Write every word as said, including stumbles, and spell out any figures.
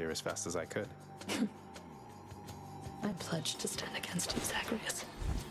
here as fast as I could. I pledged to stand against you, Zagreus.